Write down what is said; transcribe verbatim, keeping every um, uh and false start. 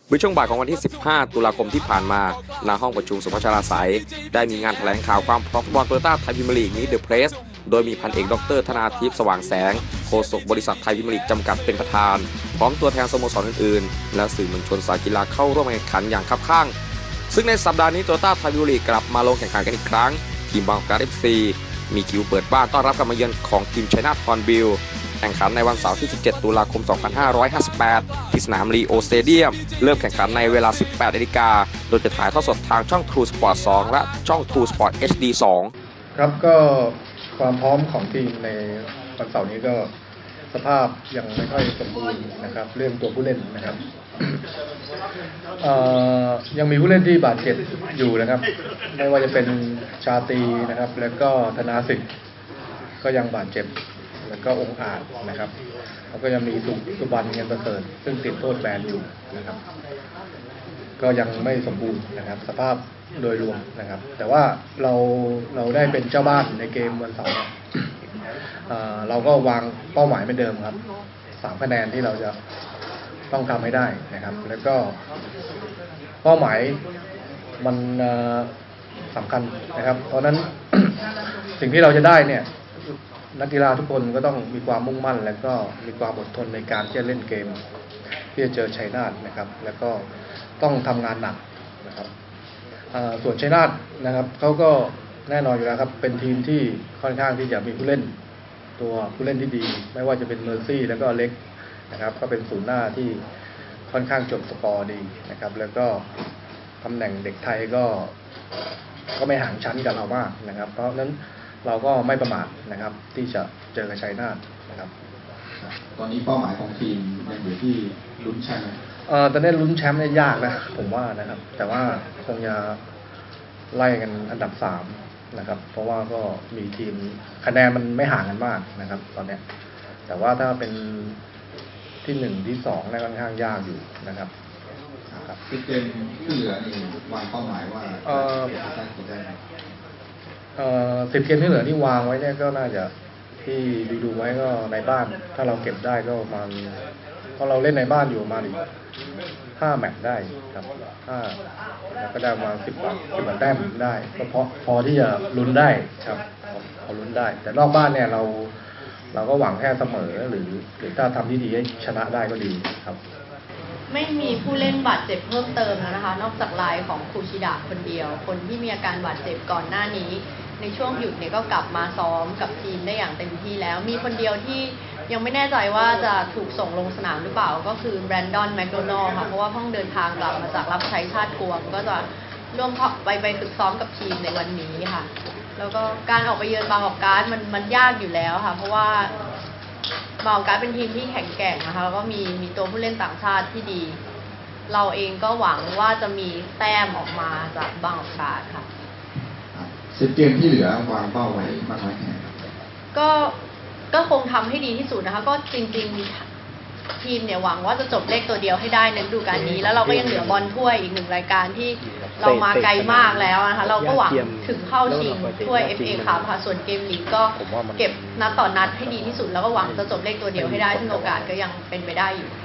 เมื่อช่วงบ่ายของวันที่ สิบห้า ตุลาคมที่ผ่านมาณห้องประชุมสุพัชราไสยได้มีงานแถลงข่าวความพร้อมฟุตบอลโตโยต้าไทยพรีเมียร์ลีกนี้เดอะเพรสโดยมีพันเอกดรธนาทิพย์สว่างแสงโฆษกบริษัทไทยพรีเมียร์ลีกจำกัดเป็นประธานพร้อมตัวแทนสโมสรอื่นๆและสื่อมวลชนสายกีฬาเข้าร่วมแข่งขันอย่างคับข้างซึ่งในสัปดาห์นี้โตโยต้าไทยพรีเมียร์ลีกกลับมาลงแข่งขันกันอีกครั้งทีมบางกอกการ์ เอฟ ซี มีคิวเปิดบ้านต้อนรับการมาเยือนของทีมชัยนาทฮอร์นบิลแข่งขันในวันเสาร์ที่ สิบเจ็ด ตุลาคม สองพันห้าร้อยห้าสิบแปด ที่สนามลีโอสเตเดียมเริ่มแข่งขันในเวลา สิบแปด นาฬิกาโดยจะถ่ายทอดสดทางช่อง True Sport สอง และช่อง True Sport เอช ดี สองครับก็ความพร้อมของทีมในวันเสาร์นี้ก็สภาพยังไม่ค่อยสมบูรณ์นะครับเรื่องตัวผู้เล่นนะครับยังมีผู้เล่นที่บาดเจ็บอยู่นะครับไม่ว่าจะเป็นชาตรีนะครับแล้วก็ธนาสิทธิ์ก็ยังบาดเจ็บแล้วก็องค์อาจนะครับแล้วก็ยังมีสุสุบรรณเงินประเสริฐซึ่งติดโทษแบนอยู่นะครับก็ยังไม่สมบูรณ์นะครับสภาพโดยรวมนะครับแต่ว่าเราเราได้เป็นเจ้าบ้านในเกมวันเสาร์เราก็วางเป้าหมายเหมือนเดิมครับสามคะแนนที่เราจะต้องทำให้ได้นะครับแล้วก็เป้าหมายมันสำคัญนะครับเพราะนั้น สิ่งที่เราจะได้เนี่ยนักกีฬาทุกคนก็ต้องมีความมุ่งมั่นและก็มีความอดทนในการที่จะเล่นเกมที่จะเจอชัยนาทนะครับแล้วก็ต้องทำงานหนักนะครับส่วนชัยนาทนะครับเขาก็แน่นอนอยู่แล้วครับเป็นทีมที่ค่อนข้างที่จะมีผู้เล่นตัวผู้เล่นที่ดีไม่ว่าจะเป็นเมอร์ซี่แล้วก็เล็กนะครับก็เป็นศูนย์หน้าที่ค่อนข้างจบสกอร์ดีนะครับแล้วก็ตำแหน่งเด็กไทยก็ก็ไม่ห่างชั้นกับเรามากนะครับเพราะฉะนั้นเราก็ไม่ประมาทนะครับที่จะเจอกับชัยนาทนะครับตอนนี้เป้าหมายของทีมยังอยู่ที่ลุ้นแชมป์เอ่อตอนนี้ลุ้นแชมป์เนี่ยยากนะผมว่านะครับแต่ว่าคงจะไล่กันอันดับสามนะครับเพราะว่าก็มีทีมคะแนนมันไม่ห่างกันมากนะครับตอนนี้แต่ว่าถ้าเป็นที่หนึ่งที่สองเนี่ยค่อนข้างยากอยู่นะครับครับที่เกมที่เหลือนี่วางเป้าหมายว่าเอ่อได้เอ่อสิบเกมที่เหลือที่วางไว้เนี่ยก็น่าจะที่ดูดูไว้ก็ในบ้านถ้าเราเก็บได้ก็ประมาณเพราะเราเล่นในบ้านอยู่ประมาณอีกห้าแมตช์ได้ครับห้าก็ได้ประมาณสิบกว่าสิบกว่าแต้มได้ก็พอพอที่จะลุ้นได้ครับพอลุ้นได้แต่นอกบ้านเนี่ยเราเราก็หวังแค่เสมอหรือหรือถ้าทำที่ดีให้ชนะได้ก็ดีครับไม่มีผู้เล่นบาดเจ็บเพิ่มเติมแล้วนะคะนอกจากรายของคูชิดะคนเดียวคนที่มีอาการบาดเจ็บก่อนหน้านี้ในช่วงหยุดเนี่ยก็กลับมาซ้อมกับทีมได้อย่างเต็มที่แล้วมีคนเดียวที่ยังไม่แน่ใจว่าจะถูกส่งลงสนามหรือเปล่าก็คือแบรนดอนแมคโดนัลด์ค่ะเพราะว่าเพิ่งเดินทางกลับมาจากรับใช้ชาติกวมก็จะร่วมไปไปฝึกซ้อมกับทีมในวันนี้ค่ะแล้วก็การออกไปเยือนบางกอกการ์ดมันมันยากอยู่แล้วค่ะเพราะว่าบางกอกการ์ดเป็นทีมที่แข็งแกร่งนะคะแล้วก็มีมีตัวผู้เล่นต่างชาติที่ดีเราเองก็หวังว่าจะมีแต้มออกมาจากบางกอกการ์ดค่ะสิบเกมที่เหลือวางเป้าไว้มากน้อยแค่ไหนก็ก็คงทำให้ดีที่สุดนะคะก็จริงๆทีมเนี่ยหวังว่าจะจบเลขตัวเดียวให้ได้ในฤดูกาลนี้แล้วเราก็ยังเหลือบอลถ้วยอีกหนึ่งรายการที่เรามาไกลมากแล้วนะคะเราก็หวังถึงเข้าชิงถ้วย เอฟ เอ คัพค่ะส่วนเกมลีกก็เก็บนัดต่อนัดให้ดีที่สุดแล้วก็หวังจะจบเลขตัวเดียวให้ได้ซึ่งโอกาสก็ยังเป็นไปได้อยู่